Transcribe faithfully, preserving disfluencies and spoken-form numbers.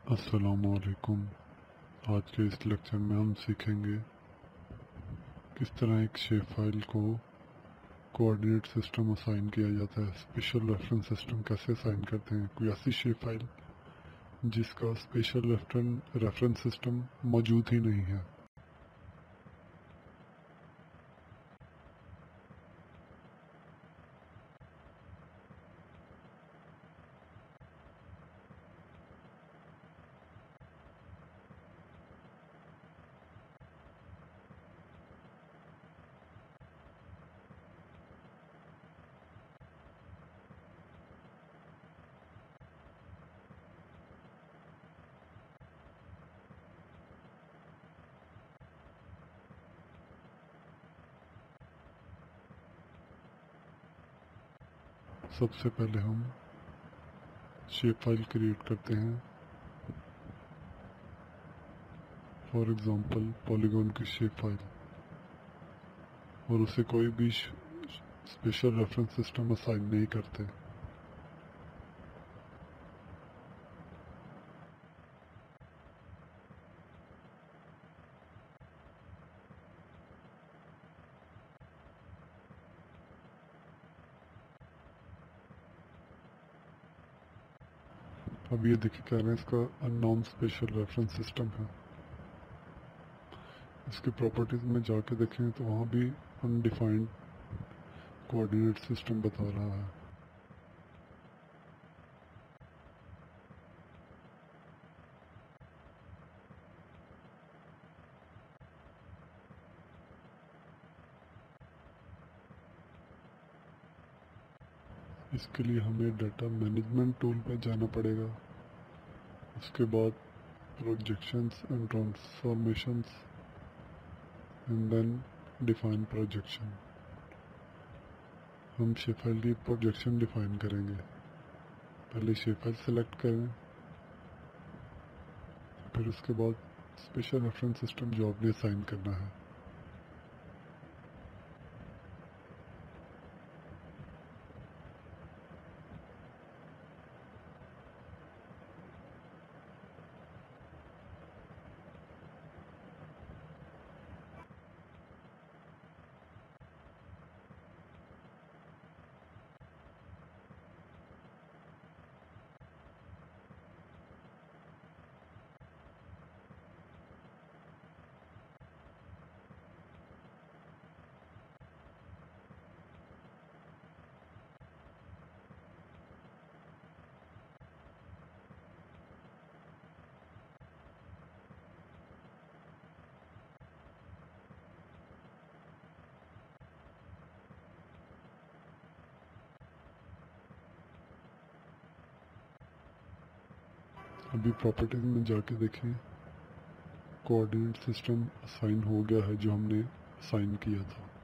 अस्सलामुअलैकुम। आज के इस लेक्चर में हम सीखेंगे किस तरह एक शेप फाइल को कोऑर्डिनेट सिस्टम असाइन किया जाता है। स्पेशल रेफरेंस सिस्टम कैसे असाइन करते हैं कोई ऐसी शेप फाइल जिसका स्पेशल रेफरेंस सिस्टम मौजूद ही नहीं है। सबसे पहले हम शेप फाइल क्रिएट करते हैं। फॉर एग्जांपल पॉलीगॉन की शेप फाइल, और उसे कोई भी स्पेशल रेफरेंस सिस्टम असाइन नहीं करते। अब ये देखिए कह रहे हैं इसका अननोन स्पेशल रेफरेंस सिस्टम है। इसके प्रॉपर्टीज में जाके देखें तो वहाँ भी अनडिफाइंड कोऑर्डिनेट सिस्टम बता रहा है। इसके लिए हमें डाटा मैनेजमेंट टूल पे जाना पड़ेगा। उसके बाद projections and transformations and then define projection. हम शेप फाइल की प्रोजेक्शन डिफाइन करेंगे। पहले शेप फाइल सेलेक्ट करें, फिर उसके बाद स्पेशल रेफरेंस सिस्टम जो आपने असाइन करना है। अभी प्रॉपर्टीज में जाके देखें, कोऑर्डिनेट सिस्टम असाइन हो गया है जो हमने असाइन किया था।